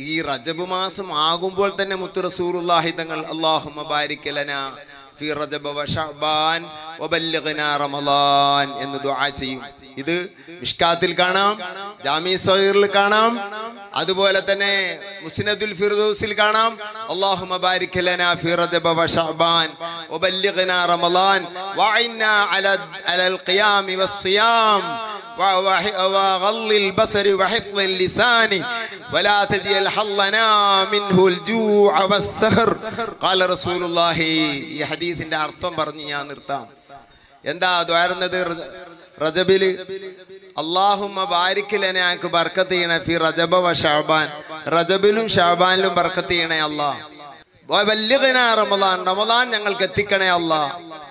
ഈ റജബ് മാസം ആകുമ്പോൾ തന്നെ മുത്ത് റസൂലുള്ളാഹി തങ്ങൾ അല്ലാഹുമ്മ ബാരിക് ലനാ ഫി റജബ വ ശഅബാൻ വബല്ലിഗ്നാ റമളാൻ എന്ന് ദുആ ചെയ്യും. ഇത് മിഷ്കാത്തിൽ കാണാം, ജാമി സഗീറിൽ കാണാം, അതുപോലെ തന്നെ മുസ്നദുൽ ഫിർദൗസിൽ കാണാം. അല്ലാഹുമ്മ ബാരിക് ലനാ ഫി റജബ വ ശഅബാൻ വബല്ലിഗ്നാ റമളാൻ വഇന്നാ അലൽ ഖിയാമി വസ്സിയാം وغض البصر وحفظ اللسان ولا تجعل حظنا منه الجوع والسهر قال رسول الله. ഈ ഹദീസിന്റെ അർത്ഥം പറഞ്ഞ് ഞാൻ നിർത്താം. എന്താ ദുആറുന്നത്? റജബിൽ അല്ലാഹുമ്മ ബാരിക് ലനാ ഞങ്ങൾക്ക് ബർക്കത്ത് ചെയ്യണേ ഫി റജബ വ ശഅബാൻ, റജബിലും ശഅബാനിലും ബർക്കത്ത് ചെയ്യണേ അല്ലാഹ്. വബല്ലിഗ്നാ റമളാൻ, റമളാൻ ഞങ്ങൾക്ക് എത്തിക്കണേ അല്ലാഹ്.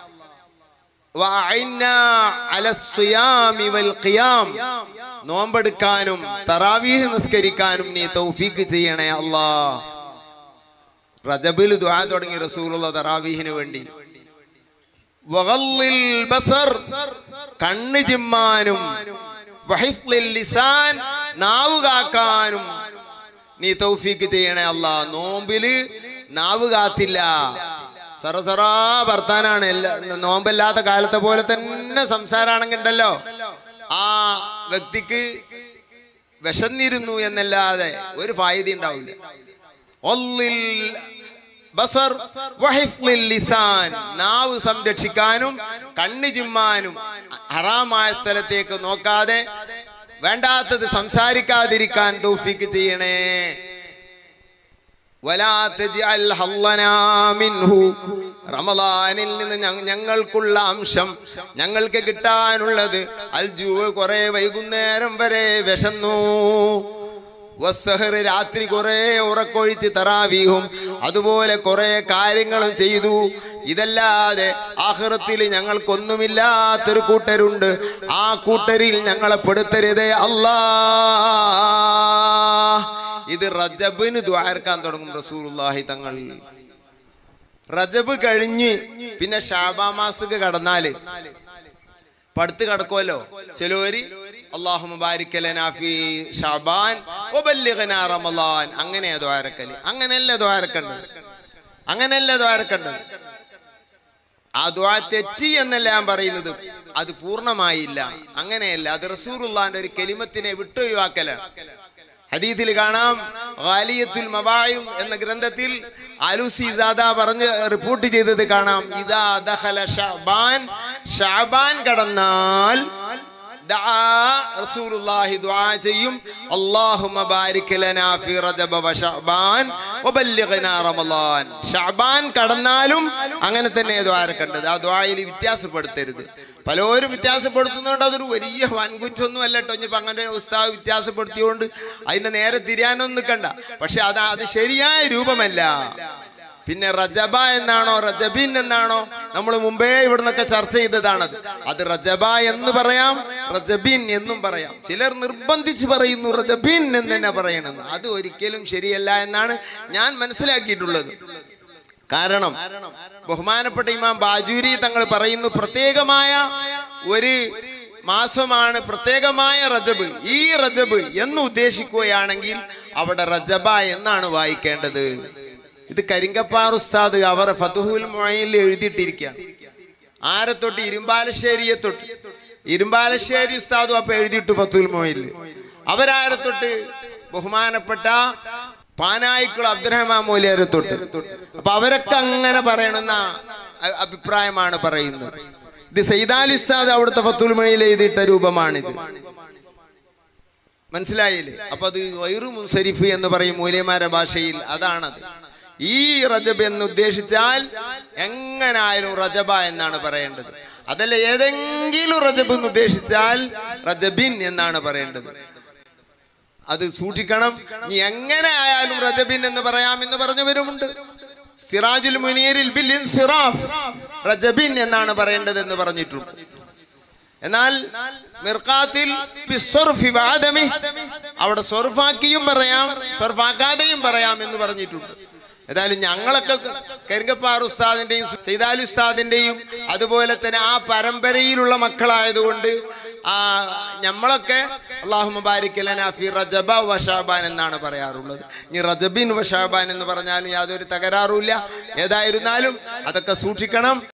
നോമ്പെടുക്കാനും തറാവീഹ് നിസ്കരിക്കാനും നീ തൗഫീഖ് ചെയ്യണേ അല്ലാഹ്. റജബിൽ ദുആ തുടങ്ങി റസൂലുള്ളാഹി തറാവീഹിന് വേണ്ടി. വഗള്ളിൽ ബസർ, കണ്ണ് ചിമ്മാനും, വഹിഫ്ളിൽ ലിസാൻ, നാവ് കാക്കാനും നീ തൗഫീഖ് ചെയ്യണേ അല്ലാഹ്. നോമ്പില് നാവ് കാത്തില്ല, സറസറാ വർത്താനാണ്. നോമ്പല്ലാത്ത കാലത്തെ പോലെ തന്നെ സംസാരാണെങ്കിൽ ഉണ്ടല്ലോ, ആ വ്യക്തിക്ക് വിശന്നിരുന്നു എന്നല്ലാതെ ഒരു ഫായിദ ഉണ്ടാവില്ല. നാവ് സംരക്ഷിക്കാനും കണ്ണ് ചിമ്മാനും ഹറാമായ സ്ഥലത്തേക്ക് നോക്കാതെ വേണ്ടാത്തത് സംസാരിക്കാതിരിക്കാൻ തൗഫീഖ് ചെയ്യണേ. റമളാനിൽ നിന്ന് ഞങ്ങൾക്കുള്ള അംശം, ഞങ്ങൾക്ക് കിട്ടാനുള്ളത് അൽജൂ, കുറെ വൈകുന്നേരം വരെ വിശന്നു, വസ്സഹർ, രാത്രി കുറെ ഉറക്കൊഴിച്ച് തറാവീഹും അതുപോലെ കുറെ കാര്യങ്ങളും ചെയ്തു. ഇതല്ലാതെ ആഖിറത്തിൽ ഞങ്ങൾക്കൊന്നുമില്ലാത്തൊരു കൂട്ടരുണ്ട്, ആ കൂട്ടരിൽ ഞങ്ങളെ പെടുത്തരുതേ അല്ലാഹ്. ഇത് റജബിന് ദുആർക്കാൻ തുടങ്ങും റസൂലുള്ളാഹി തങ്ങൾ. റജബ് കഴിഞ്ഞ് പിന്നെ ശഅബാൻ മാസക്ക് കടന്നാല് പടുത്ത് കിടക്കുമല്ലോ ചിലവര്. അല്ലാഹുമ്മ ബാരിക് ലനാ ഫീ ശഅബാൻ വബല്ലിഗ്നാ റമളാൻ, അങ്ങനെയാ ദുആർക്കല്. അങ്ങനെയല്ല ദുആർക്കണ്ടത്, അങ്ങനെയല്ല ദുആർക്കണ്ടത്. ആ ദുആ തെറ്റി എന്നല്ല ഞാൻ പറയുന്നത്, അത് പൂർണ്ണമായില്ല, അങ്ങനെയല്ല. അത് റസൂലുള്ളാഹിന്റെ ഒരു കലിമത്തിനെ വിട്ടൊഴിവാക്കലാണ്. ഹദീസിൽ കാണാം, ഗാലിയത്തുൽ മവാഇദ് എന്ന ഗ്രന്ഥത്തിൽ അലൂസി സാദ പറഞ്ഞ് റിപ്പോർട്ട് ചെയ്തത് കാണാം. ഇദാ ദഖല ശഅബാൻ, ശഅബാൻ കടന്നാൽ റസൂലുള്ളാഹി ദുആ ചെയ്യും, അല്ലാഹുമ്മ ബാരിക് ലനാ ഫീ റജബ വ ശഅബാൻ വബല്ലിഗ്നാ റമളാൻ. ശഅബാൻ കടന്നാലും അങ്ങനെ തന്നെ ദുആർക്കേണ്ടത്. ആ ദുആയിൽ വ്യത്യാസപ്പെടുത്തരുത്. പലരും വ്യത്യാസപ്പെടുത്തുന്നതുകൊണ്ട് അതൊരു വലിയ വൻകുറ്റൊന്നും അല്ല കേട്ടോ. ഇനിയിപ്പോൾ അങ്ങനെ ഉസ്താദ് വ്യത്യാസപ്പെടുത്തിയോണ്ട് അതിന്റെ നേരെ തിരിയാനൊന്നും നിൽക്കണ്ട. പക്ഷെ അത് ശരിയായ രൂപമല്ല. പിന്നെ റജബ എന്നാണോ റജബിൻ എന്നാണോ നമ്മൾ മുമ്പേ ഇവിടുന്നൊക്കെ ചർച്ച ചെയ്തതാണത്. അത് റജബ എന്ന് പറയാം, റജബിൻ എന്നും പറയാം. ചിലർ നിർബന്ധിച്ച് പറയുന്നു റജബിൻ എന്ന് തന്നെ പറയണമെന്ന്. അത് ഒരിക്കലും ശരിയല്ല എന്നാണ് ഞാൻ മനസ്സിലാക്കിയിട്ടുള്ളത്. കാരണം ബഹുമാനപ്പെട്ട ഇമാം ബാജൂരി തങ്ങൾ പറയുന്നു, പ്രത്യേകമായ ഒരു മാസമാണ് പ്രത്യേകമായ റജബ്. ഈ റജബ് എന്ന് ഉദ്ദേശിക്കുകയാണെങ്കിൽ അവിടെ റജബ എന്നാണ് വായിക്കേണ്ടത്. ഇത് കരിങ്കപ്പാർ ഉസ്താദ് അവർ ഫതുഹുൽ മുഈനിൽ എഴുതിയിട്ടിരിക്കുകയാണ്. ആരെ തൊട്ട്? ഇരുമ്പാലശ്ശേരിയെ തൊട്ട്. ഇരുമ്പാലശ്ശേരി ഉസ്താദും അപ്പൊ എഴുതിയിട്ടു ഫതുഹുൽ മുഈനിൽ. അവരാരെ തൊട്ട്? ബഹുമാനപ്പെട്ട പാനായിക്കുള്ള അബ്ദുറഹ്മാൻ മൗലിയാരെ തൊട്ട്. അപ്പൊ അവരൊക്കെ അങ്ങനെ പറയണമെന്ന അഭിപ്രായമാണ് പറയുന്നത്. ഇത് സയ്യിദാലി ഉസ്താദ് അവിടുത്തെ ഫതുഹുൽ മുഈനിൽ എഴുതിയിട്ട രൂപമാണിത്. മനസ്സിലായില്ലേ? അപ്പൊ അത് ഗൈറു മുൻസരിഫ് എന്ന് പറയും മൂല്യമാരുടെ ഭാഷയിൽ. അതാണത്. ഈ റജബ് എന്ന് ഉദ്ദേശിച്ചാൽ എങ്ങനായാലും റജബ എന്നാണ് പറയേണ്ടത്. അതല്ല ഏതെങ്കിലും റജബ് എന്ന് ഉദ്ദേശിച്ചാൽ റജബിൻ എന്നാണ് പറയേണ്ടത്. അത് സൂക്ഷിക്കണം. നീ എങ്ങനെ ആയാലും റജബിൻ എന്ന് പറയാമെന്ന് പറഞ്ഞവരുമുണ്ട്. സിറാജുൽ മുനീറിൽ ബിൽ ഇൻസിറാഫ് റജബിൻ എന്നാണ് പറയേണ്ടതെന്ന് പറഞ്ഞിട്ടുണ്ട്. എന്നാൽ മിർഖാത്തിൽ അവിടെ സർഫാക്കിയും പറയാം, സർഫാക്കാതെയും പറയാം എന്ന് പറഞ്ഞിട്ടുണ്ട്. ഏതായാലും ഞങ്ങളൊക്കെ കരിങ്കപ്പാർ ഉസ്താദിന്റെയും സയ്യിദാലി ഉസ്താദിന്റെയും അതുപോലെ തന്നെ ആ പരമ്പരയിലുള്ള മക്കളായതുകൊണ്ട് നമ്മളൊക്കെ അല്ലാഹുമ്മ ബാരിക് ലനാ ഫീ റജബ വ ശഅബാൻ എന്നാണ് പറയാറുള്ളത്. ഇനി റജബിൻ വ ശഅബാൻ എന്ന് പറഞ്ഞാലും യാതൊരു തകരാറുമില്ല. ഏതായിരുന്നാലും അതൊക്കെ സൂക്ഷിക്കണം.